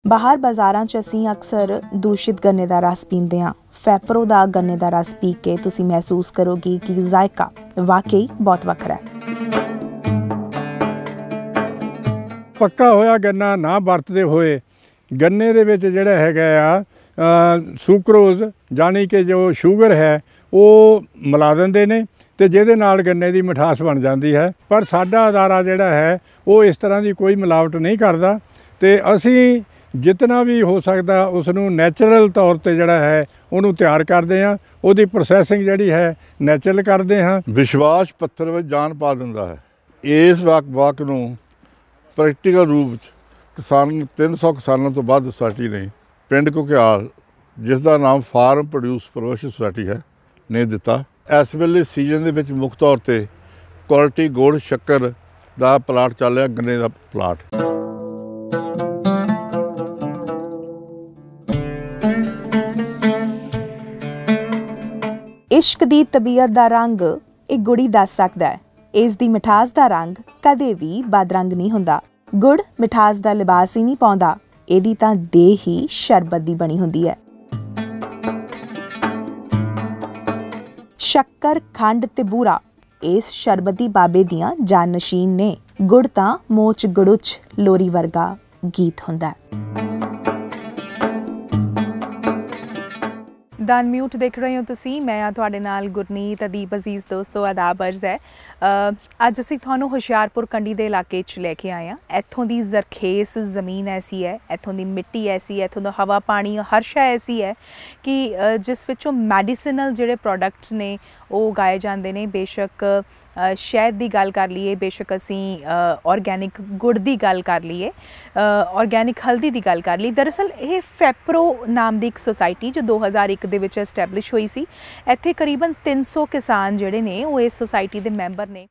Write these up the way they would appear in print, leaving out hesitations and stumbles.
बाहर बाज़ारां 'च असीं अक्सर दूषित गन्ने दा रस पींदे हां। फैपरो दा गन्ने दा रस पी के तुसीं महसूस करोगे कि जायका वाकई बहुत वखरा है। पक्का होया गन्ना ना वरतदे होए गन्ने दे विच जिहड़ा हैगा आ सुक्रोज जानी कि जो शूगर है वो मिला दिंदे ने ते जिहदे नाल गन्ने दी मिठास बन जाती है। पर साडा अदारा जिहड़ा है वो इस तरह की कोई मिलावट नहीं करता ते असीं जितना भी हो सकता उसनूं नैचुरल तौर पर जिहड़ा है उहनूं तैयार करते हैं, उहदी प्रोसैसिंग जिहड़ी है नैचुरल करते हैं। विश्वास पत्थर में जान पा दिंदा है। इस वाक नूं प्रैक्टिकल रूप किसान 300 किसानों तो वध सोसाइटी ने पिंड घुग्याल जिसका नाम फार्म प्रोड्यूस प्रोमोशन सोसाइटी है ने दिता। इस वेले सीजन दे विच मुख्य तौर पर क्वालिटी गुड़ शक्कर दा प्लाट चल रहा, गन्ने दा प्लाट। इश्क दी तबीयत दा रंग एक गुड़ी दस सकदा है। इस दी मिठास दा रंग कदे भी बदरंग नहीं हुंदा। गुड़ मिठास दा लिबास ही नहीं पाउंदा, इहदी तां देह ही शरबत दी बनी हुंदी है। शक्कर खंड ते बूरा इस शरबती बाबे दियां जाननशीन ने। गुड़ तां मोच गुड़ुच लोरी वर्गा गीत हुंदा है। द अनम्यूट देख रहे हो तुसीं, मैं हाँ तुहाडे नाल गुरनीत। अदीब अजीज़ दोस्तों आदाब अर्ज़ है। अज असीं तुहानूं हुशियारपुर कंडी दे इलाके च लैके आए हैं। इत्थों दी जरखेस ज़मीन ऐसी है, इत्थों दी मिट्टी ऐसी है, इत्थों दा हवा पानी हर शै ऐसी है कि जिस विचों मैडिसिनल जिहड़े प्रोडक्ट्स ने वो उगाए जांदे ने। बेशक शहद की गल कर लीए, बेशक असीं ऑर्गैनिक गुड़ की गल कर लीए, ऑर्गैनिक हल्दी की गल कर ली। दरअसल ये फैपरो नाम की एक सोसाइटी जो 2001 दे विच एस्टैबलिश हुई सी। इत्थे करीबन 300 किसान जिहड़े ने वो इस सोसाइटी के मैंबर ने।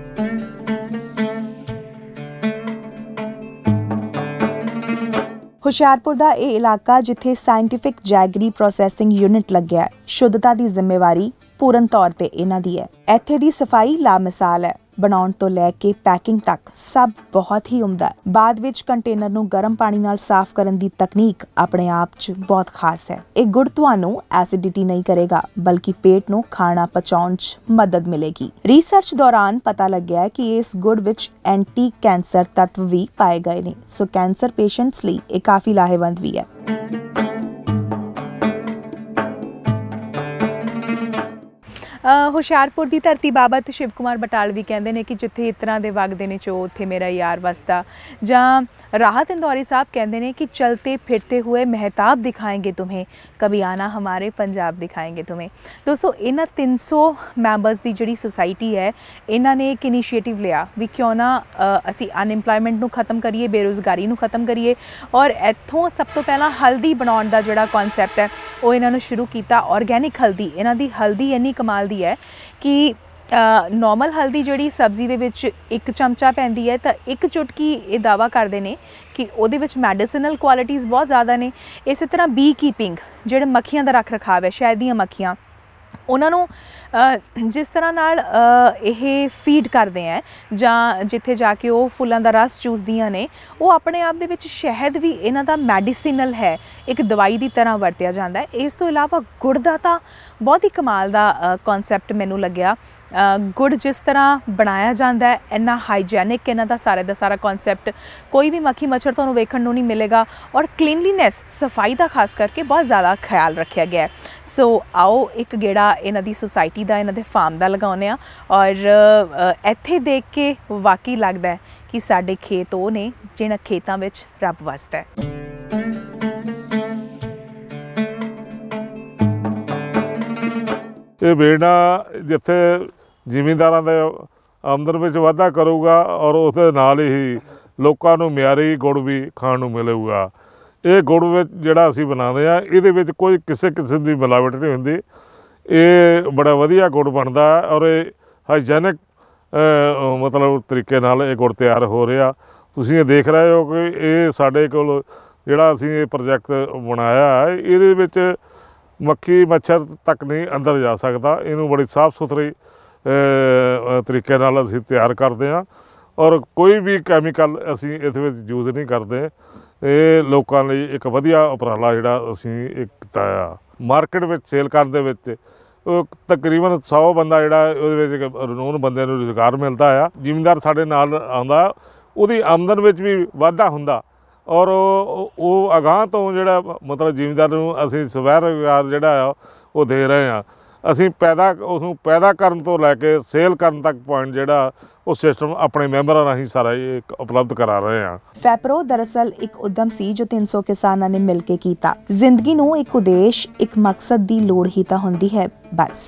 हुशियारपुर का यह इलाका जिथे साइंटिफिक जैगरी प्रोसैसिंग यूनिट लग्या है, शुद्धता की जिम्मेवारी पूर्ण तौर पर इन्हां दी है। इत्थे दी सफाई लामिसाल है, बनाउण तो लैके पैकिंग तक सब बहुत ही उम्दा है। बाद विच कंटेनर नूं गर्म पानी नाल साफ करन दी तकनीक अपने आप च बहुत खास है। एक गुड़ तुहानूं एसिडिटी नहीं करेगा बल्कि पेट नूं खाना पचाउण च मदद मिलेगी। रिसर्च दौरान पता लग्या है कि इस गुड़ विच एंटी कैंसर तत्व भी पाए गए ने, सो कैंसर पेशेंट्स लई ये काफ़ी लाहेवंद भी है। हुशियारपुर की धरती बाबत शिव कुमार बटाल भी कहते हैं कि जिथे इतना दे वगदे ने चो उत्थे मेरा यार वसदा। जां राहत इंदौरी साहब कहते हैं कि चलते फिरते हुए महताब दिखाएंगे तुम्हें, कभी आना हमारे पंजाब दिखाएंगे तुम्हें। दोस्तों इन्हां 300 मैंबर्स की जिहड़ी सोसाइटी है, इन्हां ने एक इनीशिएटिव लिया भी क्यों ना असी अनएम्पलॉयमेंट नूं खत्म करिए, बेरोज़गारी नूं खत्म करिए। और इत्थों सब तो पहला हल्दी बनाउण दा जिहड़ा कॉन्सैप्ट है वो इन्हां ने शुरू किया। ऑर्गैनिक हल्दी, इन्हां दी हल्दी इन्नी कमाल दी है कि नॉर्मल हल्दी जिहड़ी सब्जी दे विच एक चमचा पैंदी है तो एक चुटकी ये दावा करते हैं कि उहदे विच मैडिसिनल क्वालिटीज़ बहुत ज़्यादा ने। इस तरह बी कीपिंग जिहड़े मक्खियां दा रख रखाव है, शहद दीयां मक्खियां, उन्होंने जिस तरह नाल ये फीड करते हैं जां जिथे जाके वो फुल्लां दा रस चूसदियां ने, वो अपने आप दे विच शहद भी इन्हां दा मैडिसिनल है, एक दवाई की तरह वरतिया जाता है। इस तो इलावा गुड़ दा तां बहुत ही कमाल दा कॉन्सैप्ट मैनू लग्या। गुड़ जिस तरह बनाया जाता है इन्ना हाईजैनिक इन्हां दा सारा कॉन्सैप्ट, कोई भी मक्खी मच्छर तुहानूं वेखण नूं नहीं मिलेगा। और क्लीनलीनैस सफाई का खास करके बहुत ज़्यादा ख्याल रखा गया है। सो आओ एक गेड़ा इन्हां दी सोसाइटी दा, इन्हां दे फार्म दा लगाउने आ और इत्थे देख के वाकई लगता है कि साडे खेत वो ने जिन्हां खेतां विच रब वसदा है। ये बेड़ा जिथे ਜ਼ਿਮੀਂਦਾਰਾਂ ਦੇ ਆਮਦਨ ਵਿੱਚ ਵਾਧਾ ਕਰੂਗਾ और उसदे नाल ही लोकां नूं ਮਿਆਰੀ गुड़ भी खाण नूं मिलेगा। ये गुड़ विच जिहड़ा असीं बनाਉਂਦੇ आ ਇਹਦੇ ਵਿੱਚ कोई किसी किस्म की मिलावट नहीं हुंदी। ये बड़ा वधिया गुड़ बनदा और हाईजैनिक मतलब तरीके नाल ये गुड़ तैयार हो रहा। तुसीं देख रहे हो कि ये साडे कोल जिहड़ा असीं ये प्रोजैक्ट बनाया ਇਹਦੇ ਵਿੱਚ मक्खी मच्छर तक नहीं अंदर जा सकता। इनू बड़ी साफ सुथरी तरीके नाल असीं तैयार करते हैं और कोई भी कैमिकल असीं इस विच यूज़ नहीं करते। ਇਹ ਲੋਕਾਂ ਲਈ ਇੱਕ ਵਧੀਆ ਉਪਰਾਲਾ ਜਿਹੜਾ ਅਸੀਂ ਇਹ ਕੀਤਾ ਆ। ਮਾਰਕੀਟ ਵਿੱਚ ਸੇਲ ਕਰਨ ਦੇ ਵਿੱਚ ਉਹ ਤਕਰੀਬਨ 100 ਬੰਦਾ ਜਿਹੜਾ ਉਹਦੇ ਵਿੱਚ ਰਨੂਨ ਬੰਦੇ ਨੂੰ ਰੁਜ਼ਗਾਰ ਮਿਲਦਾ ਆ। ਜ਼ਿਮੀਂਦਾਰ ਸਾਡੇ ਨਾਲ ਆਉਂਦਾ, ਉਹਦੀ ਆਮਦਨ ਵਿੱਚ ਵੀ ਵਾਧਾ ਹੁੰਦਾ ਔਰ ਉਹ ਅਗਾਂਹ ਤੋਂ ਜਿਹੜਾ ਮਤਲਬ ਜ਼ਿਮੀਂਦਾਰ ਨੂੰ ਅਸੀਂ ਸਵੈ ਰੁਜ਼ਗਾਰ ਜਿਹੜਾ ਆ ਉਹ ਦੇ ਰਹੇ ਹਾਂ। ਅਸੀਂ ਉਸਨੂੰ ਪੈਦਾ ਕਰਨ ਤੋਂ ਲੈ ਕੇ ਸੇਲ ਕਰਨ ਤੱਕ ਪੁਆਇੰਟ ਜਿਹੜਾ ਉਹ ਸਿਸਟਮ ਆਪਣੇ ਮੈਂਬਰਾਂ ਰਾਹੀਂ ਸਾਰਾ ਇਹ ਉਪਲਬਧ ਕਰਾ ਰਹੇ ਹਾਂ। ਫੈਪਰੋ ਦਰਅਸਲ ਇੱਕ ਉਦਮ ਸੀ ਜੋ 300 ਕਿਸਾਨਾਂ ਨੇ ਮਿਲ ਕੇ ਕੀਤਾ। ਜ਼ਿੰਦਗੀ ਨੂੰ ਇੱਕ ਉਦੇਸ਼, ਇੱਕ ਮਕਸਦ ਦੀ ਲੋੜ ਹੀ ਤਾਂ ਹੁੰਦੀ ਹੈ ਬਸ।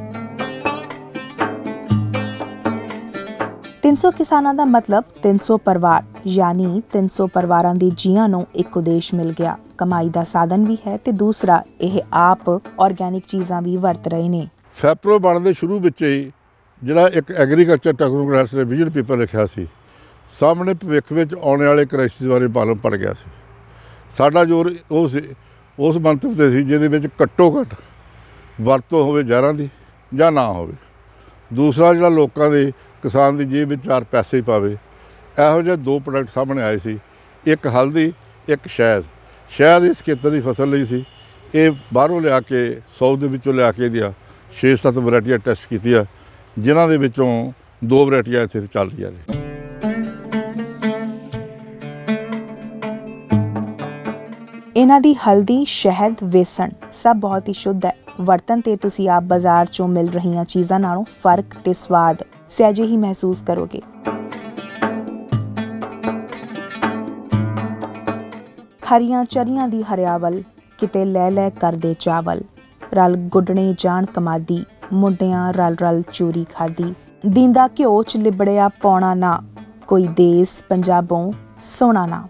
300 ਕਿਸਾਨਾਂ ਦਾ ਮਤਲਬ 300 ਪਰਿਵਾਰ, ਯਾਨੀ 300 ਪਰਿਵਾਰਾਂ ਦੇ ਜੀਆਂ ਨੂੰ ਇੱਕ ਉਦੇਸ਼ ਮਿਲ ਗਿਆ। ਕਮਾਈ ਦਾ ਸਾਧਨ ਵੀ ਹੈ ਤੇ ਦੂਸਰਾ ਇਹ ਆਪ ਆਰਗੈਨਿਕ ਚੀਜ਼ਾਂ ਵੀ ਵਰਤ ਰਹੇ ਨੇ। ਫੈਪਰੋ ਬਣਨ ਦੇ ਸ਼ੁਰੂ ਵਿੱਚ ਹੀ ਜਿਹੜਾ ਇੱਕ ਐਗਰੀਕਲਚਰ ਟੈਕਨੋਕ੍ਰੈਟਸ ਨੇ ਵਿਜ਼ਨ ਪੇਪਰ ਲਿਖਿਆ ਸੀ, ਸਾਹਮਣੇ ਭਵਿੱਖ ਵਿੱਚ ਆਉਣ ਵਾਲੇ ਕ੍ਰਾਈਸਿਸ ਬਾਰੇ ਮਾਲੂਮ ਪੜ ਗਿਆ ਸੀ। ਸਾਡਾ ਜ਼ੋਰ ਉਸ ਮੰਤਵ 'ਤੇ ਸੀ ਜਿਹਦੇ ਵਿੱਚ ਘੱਟੋ ਘੱਟ ਵਰਤੋਂ ਹੋਵੇ ਜ਼ਹਿਰਾਂ ਦੀ ਜਾਂ ਨਾ ਹੋਵੇ। ਦੂਸਰਾ ਜਿਹੜਾ ਲੋਕਾਂ ਦੇ ਕਿਸਾਨ ਦੀ ਜੇਬ ਵਿੱਚ 4 ਪੈਸੇ ਹੀ ਪਾਵੇ। ਇਹੋ ਜਿਹੇ 2 ਪ੍ਰੋਡਕਟ ਸਾਹਮਣੇ ਆਏ ਸੀ, ਇੱਕ ਹਲਦੀ, ਇੱਕ ਸ਼ਹਿਦ। ਸ਼ਹਿਦ ਇਸ ਖੇਤਰ ਦੀ ਫਸਲ ਲਈ ਸੀ। ਇਹ ਬਾਹਰੋਂ ਲਿਆ ਕੇ ਸਾਊਥ ਦੇ ਵਿੱਚੋਂ ਲਿਆ ਕੇ ਇਹਦੀਆਂ 6-7 ਵੈਰਾਈਟੀਆਂ ਟੈਸਟ ਕੀਤੀਆਂ, ਜਿਨ੍ਹਾਂ ਦੇ ਵਿੱਚੋਂ 2 ਵੈਰਾਈਟੀਆਂ ਇੱਥੇ ਚੱਲ ਰਹੀਆਂ ਨੇ। ਇਹਨਾਂ ਦੀ ਹਲਦੀ, ਸ਼ਹਿਦ, ਵੇਸਣ ਸਭ ਬਹੁਤ ਹੀ ਸ਼ੁੱਧ ਹੈ। ਵਰਤਨ ਤੇ ਤੁਸੀਂ ਆਪ ਬਾਜ਼ਾਰ 'ਚੋਂ ਮਿਲ ਰਹੀਆਂ ਚੀਜ਼ਾਂ ਨਾਲੋਂ ਫਰਕ ਤੇ ਸਵਾਦ ਸਹਿਜੇ ਹੀ ਮਹਿਸੂਸ ਕਰੋਗੇ। ਹਰੀਆਂ ਚਰੀਆਂ ਦੀ ਹਰਿਆਵਲ, ਕਿਤੇ ਲੈ ਲੈ ਕਰਦੇ ਚਾਵਲ, ਰਲ ਗੁੱਡਣੇ ਜਾਣ ਕਮਾਦੀ, ਮੁੰਡਿਆਂ ਰਲ ਰਲ ਚੂਰੀ ਖਾਦੀ, ਦੀਂਦਾ ਘਿਓ 'ਚ ਲਿਬੜਿਆ ਪੌਣਾ ਨਾ, ਕੋਈ ਦੇਸ ਪੰਜਾਬੋਂ ਸੋਹਣਾ ਨਾ।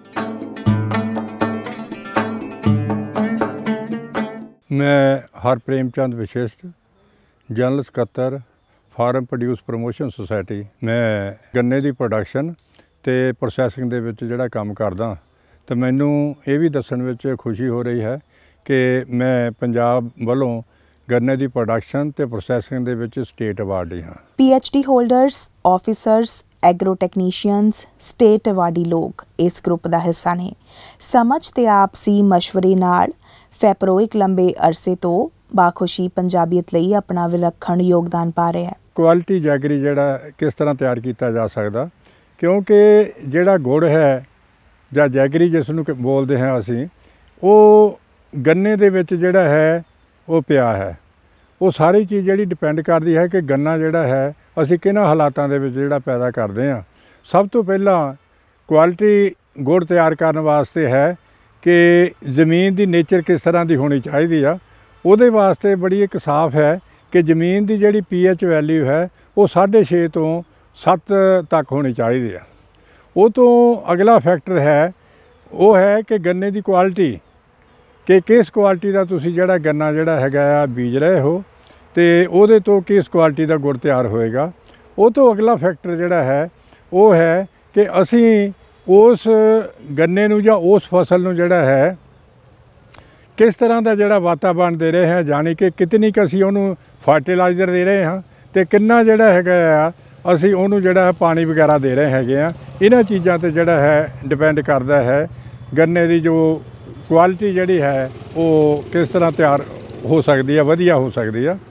ਮੈਂ ਹਰਪ੍ਰੇਮ ਚੰਦ ਵਿਸ਼ਿਸ਼ਟ, ਜਨਰਲ ਸਕੱਤਰ ਫਾਰਮ ਪ੍ਰੋਡਿਊਸ ਪ੍ਰਮੋਸ਼ਨ ਸੁਸਾਇਟੀ। ਮੈਂ ਗੰਨੇ ਦੀ ਪ੍ਰੋਡਕਸ਼ਨ ਤੇ ਪ੍ਰੋਸੈਸਿੰਗ ਦੇ ਵਿੱਚ ਜਿਹੜਾ ਕੰਮ ਕਰਦਾ, ਤੇ ਮੈਨੂੰ ਇਹ ਵੀ ਦੱਸਣ ਵਿੱਚ ਖੁਸ਼ੀ ਹੋ ਰਹੀ ਹੈ ਕਿ ਮੈਂ ਪੰਜਾਬ ਵੱਲੋਂ ਗੰਨੇ ਦੀ ਪ੍ਰੋਡਕਸ਼ਨ ਤੇ ਪ੍ਰੋਸੈਸਿੰਗ ਦੇ ਵਿੱਚ ਸਟੇਟ ਅਵਾਰਡੀ ਹਾਂ। PhD holders, officers, agro technicians, state awardee ਲੋਕ ਇਸ ਗਰੁੱਪ ਦਾ ਹਿੱਸਾ ਨੇ। ਸਮਝ ਤੇ ਆਪਸੀ ਮਸ਼ਵਰੇ ਨਾਲ ਫੈਪਰੋ ਇੱਕ ਲੰਬੇ ਅਰਸੇ ਤੋਂ ਬਾਖੁਸ਼ੀ ਪੰਜਾਬੀਅਤ ਲਈ ਆਪਣਾ ਵਿਲੱਖਣ ਯੋਗਦਾਨ ਪਾ ਰਿਹਾ ਹੈ। ਕੁਆਲਿਟੀ ਜੈਗਰੀ ਜਿਹੜਾ ਕਿਸ ਤਰ੍ਹਾਂ ਤਿਆਰ ਕੀਤਾ ਜਾ ਸਕਦਾ, ਕਿਉਂਕਿ ਜਿਹੜਾ ਗੁੜ ਹੈ ਜਾਂ ਜੈਗਰੀ ਜਿਸ ਨੂੰ ਬੋਲਦੇ ਹਾਂ ਅਸੀਂ, ਉਹ ਗੰਨੇ ਦੇ ਵਿੱਚ ਜਿਹੜਾ ਹੈ ਉਹ ਪਿਆ ਹੈ। ਉਹ ਸਾਰੀ ਚੀਜ਼ ਜਿਹੜੀ ਡਿਪੈਂਡ ਕਰਦੀ ਹੈ ਕਿ ਗੰਨਾ ਜਿਹੜਾ ਹੈ ਅਸੀਂ ਕਿਹਨਾਂ ਹਾਲਾਤਾਂ ਦੇ ਵਿੱਚ ਜਿਹੜਾ ਪੈਦਾ ਕਰਦੇ ਹਾਂ। ਸਭ ਤੋਂ ਪਹਿਲਾਂ ਕੁਆਲਿਟੀ ਗੁੜ ਤਿਆਰ ਕਰਨ ਵਾਸਤੇ ਹੈ ਕਿ ਜ਼ਮੀਨ ਦੀ ਨੇਚਰ ਕਿਸ ਤਰ੍ਹਾਂ ਦੀ ਹੋਣੀ ਚਾਹੀਦੀ ਆ। ਉਹਦੇ ਵਾਸਤੇ ਬੜੀ ਇੱਕ ਸਾਫ਼ ਹੈ ਕਿ ਜ਼ਮੀਨ ਦੀ ਜਿਹੜੀ pH ਵੈਲਿਊ ਹੈ ਉਹ 6.5 ਤੋਂ 7 ਤੱਕ ਹੋਣੀ ਚਾਹੀਦੀ ਆ। ਉਹ ਤੋਂ ਅਗਲਾ ਫੈਕਟਰ ਹੈ ਉਹ ਹੈ ਕਿ ਗੰਨੇ ਦੀ ਕੁਆਲਿਟੀ, ਕਿ ਕਿਸ ਕੁਆਲਿਟੀ ਦਾ ਤੁਸੀਂ ਜਿਹੜਾ ਗੰਨਾ ਜਿਹੜਾ ਹੈਗਾ ਆ ਬੀਜ ਰਹੇ ਹੋ ਅਤੇ ਉਹਦੇ ਤੋਂ ਕਿਸ ਕੁਆਲਿਟੀ ਦਾ ਗੁੜ ਤਿਆਰ ਹੋਏਗਾ। ਉਹ ਤੋਂ ਅਗਲਾ ਫੈਕਟਰ ਜਿਹੜਾ ਹੈ ਉਹ ਹੈ ਕਿ ਅਸੀਂ ਉਸ ਗੰਨੇ ਨੂੰ ਜਾਂ ਉਸ ਫਸਲ ਨੂੰ ਜਿਹੜਾ ਹੈ ਕਿਸ ਤਰ੍ਹਾਂ ਦਾ ਜਿਹੜਾ ਵਾਤਾਵਰਣ ਦੇ ਰਹੇ ਹਾਂ, ਜਾਣੀ ਕਿ ਕਿਤਨੀ ਕੁ ਅਸੀਂ ਉਹਨੂੰ ਫਰਟੀਲਾਈਜ਼ਰ ਦੇ ਰਹੇ ਹਾਂ ਅਤੇ ਕਿੰਨਾ ਜਿਹੜਾ ਹੈਗਾ ਆ ਅਸੀਂ ਉਹਨੂੰ ਜਿਹੜਾ ਪਾਣੀ ਵਗੈਰਾ ਦੇ ਰਹੇ ਹੈਗੇ ਆ। ਇਹਨਾਂ ਚੀਜ਼ਾਂ 'ਤੇ ਜਿਹੜਾ ਹੈ ਡਿਪੈਂਡ ਕਰਦਾ ਹੈ ਗੰਨੇ ਦੀ ਜੋ ਕੁਆਲਿਟੀ ਜਿਹੜੀ ਹੈ ਉਹ ਕਿਸ ਤਰ੍ਹਾਂ ਤਿਆਰ ਹੋ ਸਕਦੀ ਹੈ, ਵਧੀਆ ਹੋ ਸਕਦੀ ਆ।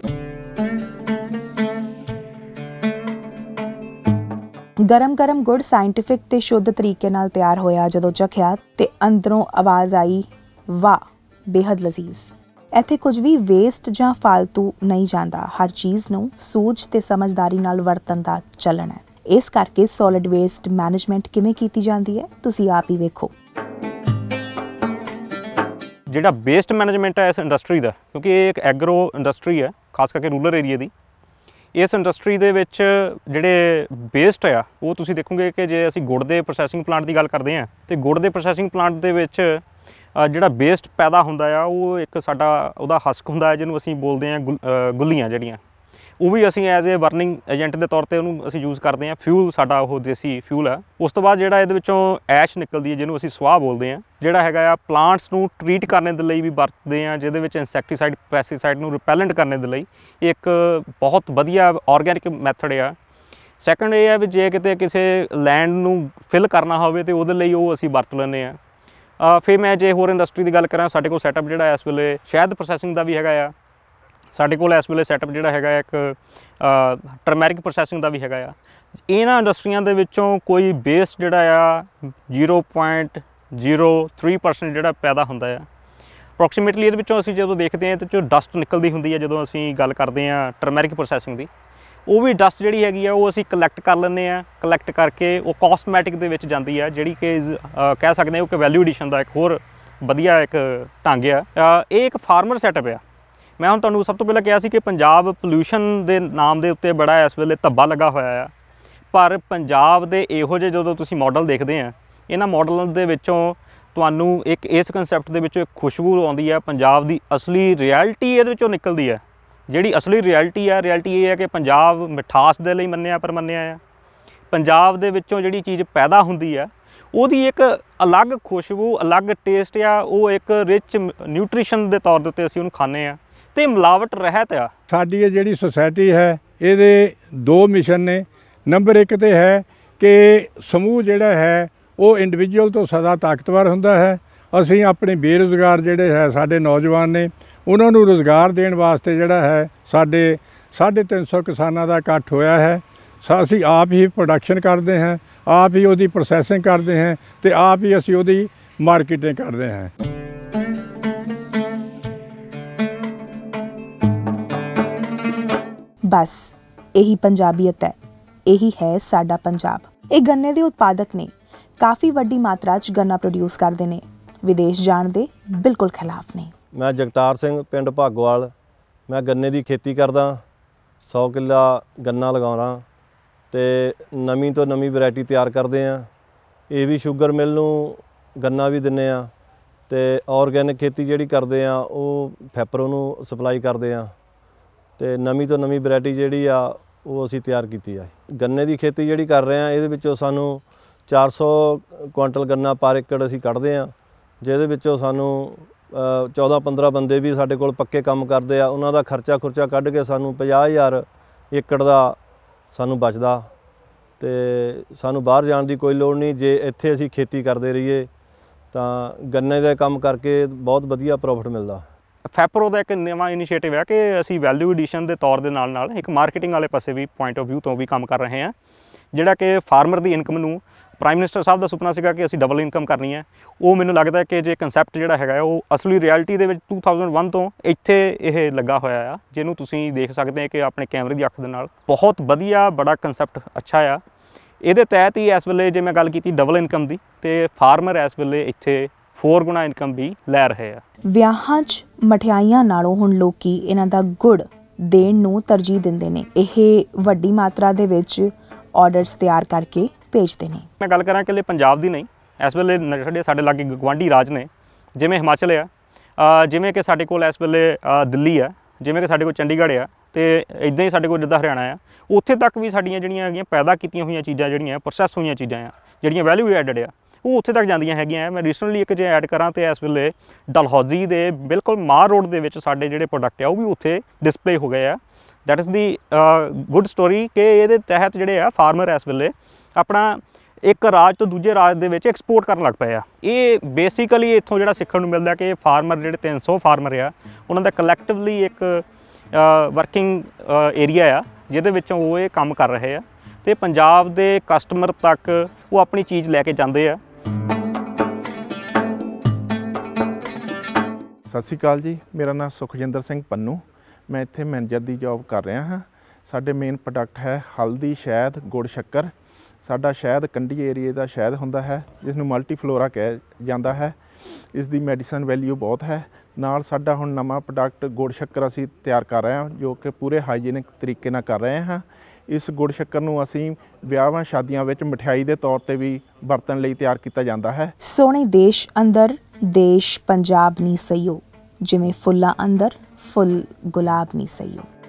ਗਰਮ ਗੁੜ ਸਾਇੰਟਿਫਿਕ ਤੇ ਸ਼ੁੱਧ ਤਰੀਕੇ ਨਾਲ ਤਿਆਰ ਹੋਇਆ ਜਦੋਂ ਚਖਿਆ ਤੇ ਅੰਦਰੋਂ ਆਵਾਜ਼ ਆਈ, ਵਾਹ ਬੇਹੱਦ ਲਜ਼ੀਜ਼। ਇੱਥੇ ਕੁਝ ਵੀ ਵੇਸਟ ਜਾਂ ਫਾਲਤੂ ਨਹੀਂ ਜਾਂਦਾ। ਹਰ ਚੀਜ਼ ਨੂੰ ਸੂਝ ਤੇ ਸਮਝਦਾਰੀ ਨਾਲ ਵਰਤਣ ਦਾ ਚੱਲਣ ਹੈ। ਇਸ ਕਰਕੇ ਸੋਲਿਡ ਵੇਸਟ ਮੈਨੇਜਮੈਂਟ ਕਿਵੇਂ ਕੀਤੀ ਜਾਂਦੀ ਹੈ ਤੁਸੀਂ ਆਪ ਹੀ ਵੇਖੋ। ਜਿਹੜਾ ਵੇਸਟ ਮੈਨੇਜਮੈਂਟ ਹੈ ਇਸ ਇੰਡਸਟਰੀ ਦਾ, ਕਿਉਂਕਿ ਇਹ ਇੱਕ ਐਗਰੋ ਇੰਡਸਟਰੀ ਹੈ, ਖਾਸ ਕਰਕੇ ਰੂਰਲ ਏਰੀਆ ਦੀ। ਇਸ ਇੰਡਸਟਰੀ ਦੇ ਵਿੱਚ ਜਿਹੜੇ ਵੇਸਟ ਆ ਉਹ ਤੁਸੀਂ ਦੇਖੋਗੇ ਕਿ ਜੇ ਅਸੀਂ ਗੁੜ ਦੇ ਪ੍ਰੋਸੈਸਿੰਗ ਪਲਾਂਟ ਦੀ ਗੱਲ ਕਰਦੇ ਹਾਂ ਤੇ ਗੁੜ ਦੇ ਪ੍ਰੋਸੈਸਿੰਗ ਪਲਾਂਟ ਦੇ ਵਿੱਚ ਜਿਹੜਾ ਵੇਸਟ ਪੈਦਾ ਹੁੰਦਾ ਆ ਉਹ ਇੱਕ ਸਾਡਾ ਉਹਦਾ ਹਸਕ ਹੁੰਦਾ ਹੈ ਜਿਹਨੂੰ ਅਸੀਂ ਬੋਲਦੇ ਹਾਂ ਗੁੱਲੀਆਂ ਜਿਹੜੀਆਂ, ਉਹ ਵੀ ਅਸੀਂ ਐਜ਼ ਏ ਬਰਨਿੰਗ ਏਜੰਟ ਦੇ ਤੌਰ ਤੇ ਉਹਨੂੰ ਅਸੀਂ ਯੂਜ਼ ਕਰਦੇ ਹਾਂ। ਫਿਊਲ ਸਾਡਾ ਉਹ ਦੇਸੀ ਫਿਊਲ ਹੈ। ਉਸ ਤੋਂ ਬਾਅਦ ਜਿਹੜਾ ਇਹਦੇ ਵਿੱਚੋਂ ਐਸ਼ ਨਿਕਲਦੀ ਹੈ ਜਿਹਨੂੰ ਅਸੀਂ ਸਵਾਹ ਬੋਲਦੇ ਹਾਂ, ਜਿਹੜਾ ਹੈਗਾ ਆ ਪਲਾਂਟਸ ਨੂੰ ਟਰੀਟ ਕਰਨ ਦੇ ਲਈ ਵੀ ਵਰਤਦੇ ਹਾਂ, ਜਿਹਦੇ ਵਿੱਚ ਇਨਸੈਕਟੀਸਾਈਡ ਪੈਸਟੀਸਾਈਡ ਨੂੰ ਰਿਪੈਲੈਂਟ ਕਰਨ ਦੇ ਲਈ ਇੱਕ ਬਹੁਤ ਵਧੀਆ ਆਰਗੈਨਿਕ ਮੈਥਡ ਆ। ਸੈਕੰਡ ਇਹ ਹੈ ਵੀ ਜੇ ਕਿਤੇ ਕਿਸੇ ਲੈਂਡ ਨੂੰ ਫਿਲ ਕਰਨਾ ਹੋਵੇ ਤੇ ਉਹਦੇ ਲਈ ਉਹ ਅਸੀਂ ਵਰਤ ਲੈਂਦੇ ਹਾਂ। फिर मैं जे होर इंडस्ट्री की गल करा, साडे कोल सैटअप जिहड़ा इस वेले शहद प्रोसैसिंग का भी हैगा आ, साडे कोल इस वेले सैटअप जिहड़ा हैगा एक टर्मैरिक प्रोसैसिंग का भी हैगा आ। इन्हां इंडस्ट्रियां दे विच्चों कोई वेस्ट जिहड़ा आ 0.03% जिहड़ा पैदा हुंदा है। अप्रोक्सीमेटली ये असीं जो देखते हैं तो डस्ट निकलती होंगी है जो असीं गल करते हैं टर्मैरिक प्रोसैसिंग की, वो भी डस्ट जिहड़ी हैगी आ वो असीं कलैक्ट कर लैंदे आ, कलैक्ट करके वो कॉस्मैटिक दे विच जांदी है, जिहड़ी कि कह सकते हैं कि वैल्यू एडिशन का एक होर वधिया एक ढंग आ। ये एक फार्मर सैटअप आ। मैं हुण तुहानूं सब तो पहले कहा सी कि पंजाब पोल्यूशन के नाम के उत्ते बड़ा इस वेले धब्बा लगा होया आ, पर पंजाब दे इहो जे जदों तुसीं मॉडल देखदे आ, इन्हां मॉडलों दे विचों तुहानूं एक इस कंसैप्ट दे विचों एक खुशबू आउंदी है, पंजाब दी असली रियलिटी इहदे विचों निकलदी है। जिहड़ी असली रियलिटी ये है कि पंजाब मिठास दे लई मन्निया परमन्निया है। पंजाब दे विचों जिहड़ी चीज़ पैदा हुंदी है ਉਹਦੀ एक अलग खुशबू अलग टेस्ट आ, वो एक रिच न्यूट्रीशन के तौर पर असीं उहनूं खाने आ ते मिलावट रहत आ। साडी ये जिहड़ी सोसाइटी है ਇਹਦੇ दो मिशन ने। नंबर एक तो है कि समूह जिहड़ा है वो इंडिविजुअल तो सदा ताकतवर हुंदा है। असीं अपने बेरोज़गार जिहड़े है साडे नौजवान ने उन्होंने रोज़गार देने वास्ते जिहड़ा है साडे 350 किसानां दा इकट्ठ होया है। असीं आप ही प्रोडक्शन करते हैं, आप ही उसकी प्रोसैसिंग करते हैं तो आप ही असीं उसकी मार्केटिंग करते हैं। बस यही पंजाबीयत है, यही है साडा पंजाब। ये गन्ने के उत्पादक ने काफ़ी वड्डी मात्रा च गन्ना प्रोड्यूस करते हैं, विदेश जाण दे बिल्कुल खिलाफ नहीं। मैं जगतार सिंह पिंड भागोवाल, मैं गन्ने की खेती करदा, 100 किला गन्ना लगाउणा ते नवीं तो नवीं वैरायटी तैयार करते हैं। ये भी शुगर मिल नूं गन्ना भी दिंदे आ ते ऑर्गैनिक खेती जिहड़ी करते हैं वो फैपरो नूं सप्लाई करते हैं ते नवीं तो नवीं वैरायटी जिहड़ी आ वो असीं तैयार कीती है। गन्ने की खेती जिहड़ी कर रहे हैं इहदे विचों सानूं 400 कुंटल गन्ना पर एकड़ असीं कढ़दे आ, जिहदे विचों सानूं 14-15 बंदे भी साडे कोल पक्के काम करते आ। उन्हां दा खर्चा खुर्चा कढ़ के सानूं 50,000 एकड़ दा सानूं बचदा ते सानूं बाहर जाण दी कोई लोड़ नहीं। जे इत्थे असीं खेती करते रहिए तां गन्ने दा काम करके बहुत वधिया प्रॉफिट मिलदा। फैपरो का एक नवा इनीशिएटिव है कि असी वैल्यू एडिशन के तौर के नाल एक मार्केटिंग वाले पासे भी पॉइंट ऑफ व्यू तो भी काम कर रहे हैं, जिहड़ा कि फार्मर की इनकम नूं प्राइम मिनिस्टर साहब का सुपना सीगा कि असी डबल इनकम करनी है। वो मैनूं लगता है कि जे कंसैप्ट जिहड़ा हैगा वो असली रियलिटी दे विच 2001 तो इत्थे ये लगा होया आ, जिहनूं तुसीं देख सकते हैं कि अपने कैमरे की अख दे नाल बहुत वधिया बड़ा कंसैप्ट अच्छा आ। इहदे तहत ही इस वेले जे मैं गल कीती डबल इनकम की, तो फार्मर इस वेले इत्थे 4 गुणा इनकम भी लै रहे हैं। ਵਿਆਹਾਂ 'ਚ ਮਠਿਆਈਆਂ ਨਾਲੋਂ ਹੁਣ ਲੋਕੀ ਇਹਨਾਂ ਦਾ ਗੁੜ ਦੇਣ ਨੂੰ ਤਰਜੀਹ ਦਿੰਦੇ ਨੇ। ਇਹ ਵੱਡੀ ਮਾਤਰਾ ਦੇ ਵਿੱਚ ਆਰਡਰਸ ਤਿਆਰ ਕਰਕੇ ਭੇਜਦੇ ਨੇ। मैं गल करा कि पंजाब की नहीं, इस वेले साडे लागे गवांढी राज ने, जिवें हिमाचल आ, जिवें कि साडे कोल इस वेले दिल्ली है, जिवें कि साडे कोल चंडीगढ़ आ, तो इदां ही साडे कोल जिद्दां हरियाणा आ, उत्थे तक भी साडियां जिहड़ियां हैगियां पैदा कीतियां होईयां चीज़ां जिहड़ियां प्रोसैस होईयां चीज़ां आ, जिहड़ियां वैल्यू एडड आ, वो उत्थे तक जांदियां हैगियां। मैं रिसेंटली एक जे ऐड करा तो इस वेले डलहौजी के बिल्कुल मार रोड के साडे जिहड़े प्रोडक्ट आ वो भी उत्थे डिस्पले हो गए आ। That is the good story कि ये तहत जिहड़े आ फार्मर इस वेले अपना एक राज तो दूजे राज दे विच एक्सपोर्ट करन लग पे आ। ये बेसिकली इत्थों जिहड़ा सिੱਖਣ ਨੂੰ मिलता कि फार्मर जिहड़े 300 फार्मर आ उन्हां दा कलैक्टिवली एक वर्किंग एरिया आ जिहदे विचों वो ये काम कर रहे आ ते पंजाब दे कस्टमर तक वो अपनी चीज़ लैके जांदे आ। सत श्री अकाल जी, मेरा नाम सुखजिंदर सिंह पन्नू, मैं इत्थे मैनेजर की जॉब कर रहा हाँ। साडे मेन प्रोडक्ट है हल्दी, शहद, गुड़, शक्कर। साडा शहद कंढी एरिए का शहद हुंदा है जिसनूं मल्टीफ्लोरा कहा जाता है। इसकी मैडिसन वैल्यू बहुत है। नाल साडा हुण नवां प्रोडक्ट गुड़ शक्कर असीं तैयार कर रहे हैं जो कि पूरे हाईजीनिक तरीके नाल कर रहे हैं। इस गुड़ शक्कर नूं असीं विआहां शादियां विच मिठाई दे तौर ते भी वरतण लई तैयार कीता जांदा है। सोहणे देश अंदर देश पंजाब नी सईयो, जिवें फुल्लां अंदर फुੱਲ गुलाब नी सईयो।